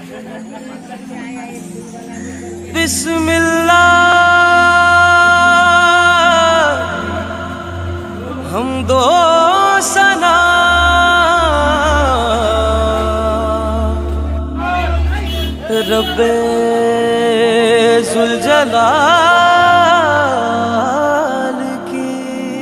बिस्मिल्लाह हम दो सना रब्बे ज़ुल-जलाल की।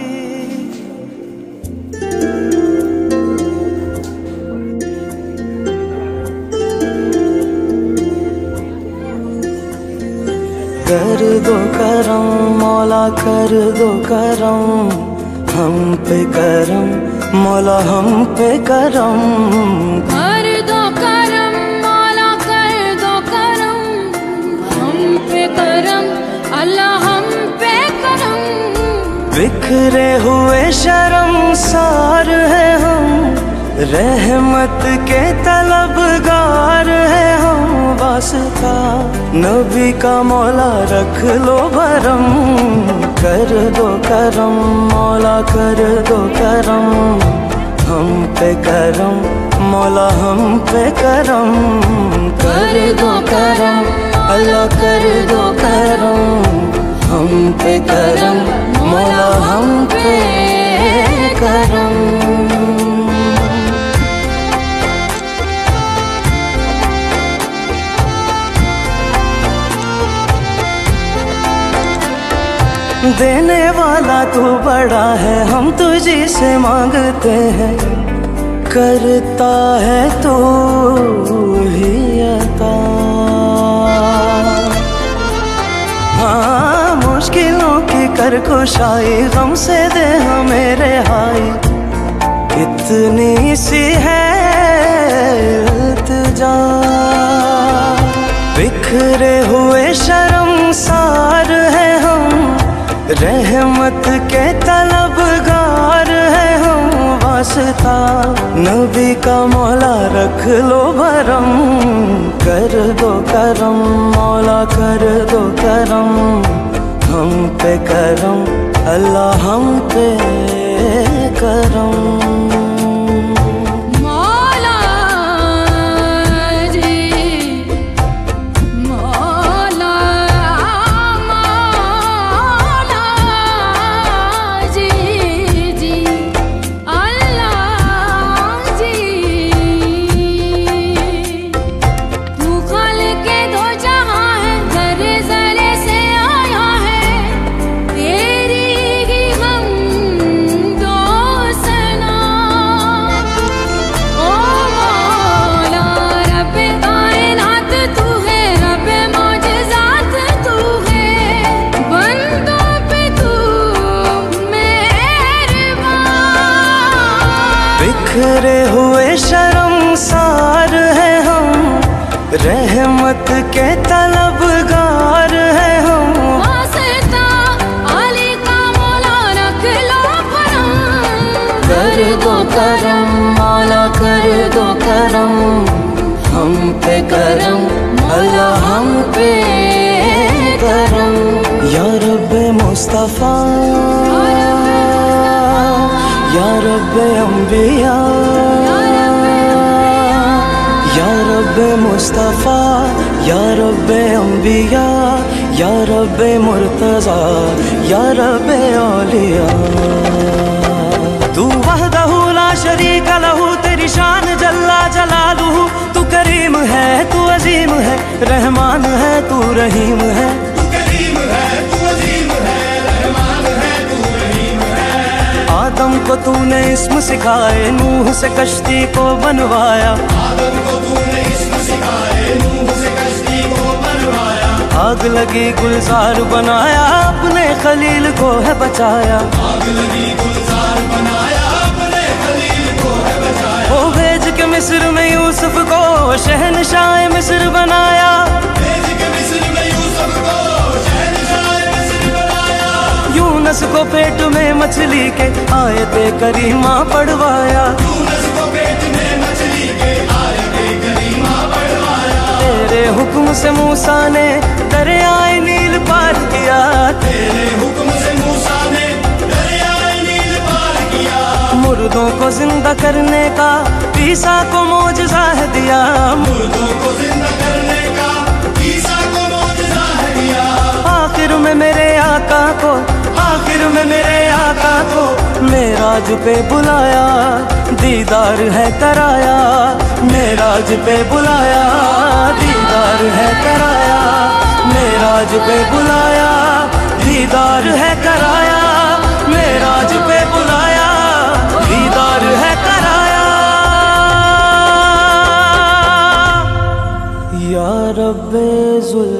कर दो करम मौला कर दो करम हम पे करम मौला हम पे करम। कर दो करम मौला कर दो करम हम पे करम अल्लाह हम पे करम। बिखरे हुए शर्मसार है हम रहमत के तलबगार है हम। वास्ता नबी का मौला रख लो भरम। कर दो करम मौला कर दो करम हम पे करम मौला हम पे करम। कर दो करम अल्लाह कर दो करम हम पे करम मौला हम पे करम। देने वाला तू बड़ा है हम तुझी से मांगते हैं। करता है तू ही अता। हाँ मुश्किलों की कर कुशाई गम से दे हमें रिहाई। इतनी सी है इल्तिजा बिखरे हुए शर्मसार है हम रहमत के तलबगार है हम। वास्ता नबी का मौला रख लो भरम। कर दो करम मौला कर दो करम हम पे करम अल्लाह हम पे करम। बिखरे हुए शर्मसार है हम रहमत के तलबगार है हम। वास्ता अली का मौला रख लो भरम। कर दो करम मौला कर दो करम हम पे करम अल्लाह हम पे करम। या रब्बे मुस्तफा या रब्बे अंबिया या रब्बे मुस्तफा या रब्बे अंबिया या रब्बे मुर्तजा या रब्बे औलिया। तू वहदहू ला शरीक लहू तेरी शान जल्ला जलालुहू। तू करीम है तू अजीम है रहमान है तू रहीम है। आदम को तूने इस्म सिखाए नूह से कश्ती को बनवाया। आदम को तूने इस्म सिखाए नूह से कश्ती को बनवाया। आग लगी गुलजार बनाया अपने खलील को है बचाया। आग लगी गुलजार बनाया अपने खलील को है बचाया। वो भेज के मिस्र में यूसुफ को शहनशाह मिस्र बनाया। भेज के मिस्र में यूसुफ को यूनुस को पेट में मछली के आयते करीमा पढ़वाया। यूनुस को पेट में मछली के आयते करीमा पढ़वाया। तेरे हुक्म से मूसा ने दरियाए नील पार किया। तेरे हुक्म से मूसा ने दरियाए नील पार किया। मुर्दों को जिंदा करने का ईसा को मौजज़ा दिया। मुर्दों को जिंदा मेराज पे बुलाया, दीदार है कराया, मेराज पे बुलाया, दीदार है कराया, मेराज पे बुलाया, दीदार है कराया, मेराज पे बुलाया, दीदार है कराया। या रब्बे जुल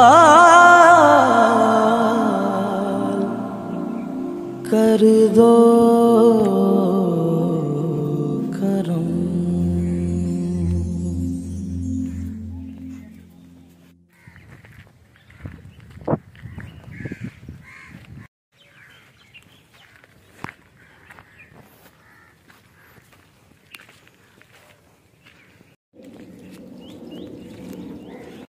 जलाल कर दो